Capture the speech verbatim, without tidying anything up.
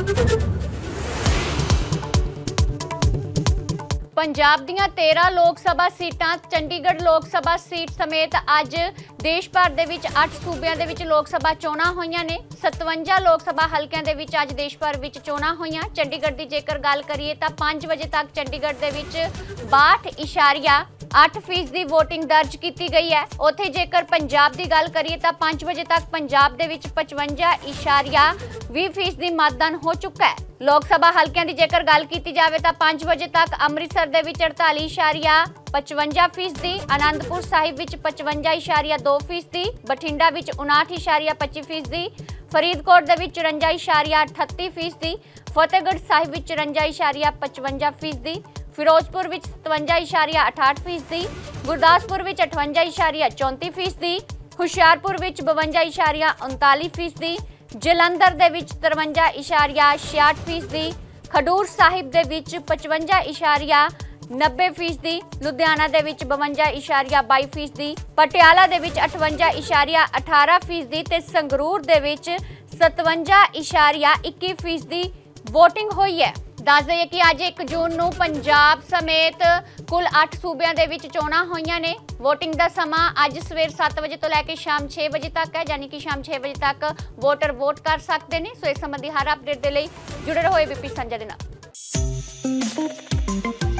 पंजाब दीआं तेरह लोक सभा सीटां, चंडीगढ़ लोक सभा सीट समेत अज देश भर दे विच अठ सूबिਆਂ ਦੇ ਵਿੱਚ लोक सभा चोणां होईयां ने। सतवंजा लोक सभा हलकिਆਂ ਦੇ ਵਿੱਚ अज देश भर ਵਿੱਚ चोणां होईयां। चंडीगढ़ ਦੀ ਜੇਕਰ ਗੱਲ ਕਰੀਏ ਤਾਂ पाँच वजे तक चंडीगढ़ ਦੇ ਵਿੱਚ बाहठ इशारिया अठ फीसदी वोटिंग दर्ज की गई है। उत्थे जेकर पंजाब की गल करिए तो पाँच बजे तक पंजाब दे विच पचवंजा इशारिया भी फीसदी मतदान हो चुका है। लोक सभा हलकिਆਂ की जेकर गल की जाए तो पाँच बजे तक अमृतसर दे विच अड़ताली इशारिया पचवंजा फीसदी, आनंदपुर साहिब विच पचवंजा इशारिया दो फीसदी, बठिंडा विच उनाहठ इशारिया पच्ची फीसदी, फरीदकोट दे विच चुरंजा इशारिया अठत्ती फीसदी, फतेहगढ़ साहिब विच चुरंजा इशारिया पचवंजा फीसदी, फिरोजपुर विच सतवंजा इशारिया अठाहठ फीसदी, गुरदासपुर विच अठवंजा इशारिया चौंती फीसदी, हुशियारपुर विच बवंजा इशारिया उनताली फीसदी, जलंधर दे विच तरवंजा इशारिया छियाठ फीसदी, खडूर साहिब दे विच पचवंजा इशारिया नब्बे फीसदी, लुधियाना दे विच बवंजा इशारिया बाई फीसदी, पटियाला दे विच अठवंजा इशारिया अठारह फीसदी ते संगरूर दे विच सतवंजा इशारिया इक्की फीसदी वोटिंग हुई है। दस दईए कि अज एक जून नूं पंजाब समेत कुल अठ सूबिਆਂ ਦੇ ਵਿੱਚ ਚੋਣਾਂ ਹੋਈਆਂ ਨੇ। वोटिंग का समा अज सवेर सत्त बजे तो लैके शाम छे बजे तक है, यानी कि शाम छे बजे तक वोटर वोट कर सकते हैं। सो इस संबंधी हर अपडेट के लिए जुड़े रहो एबीपी संजा दे नाल।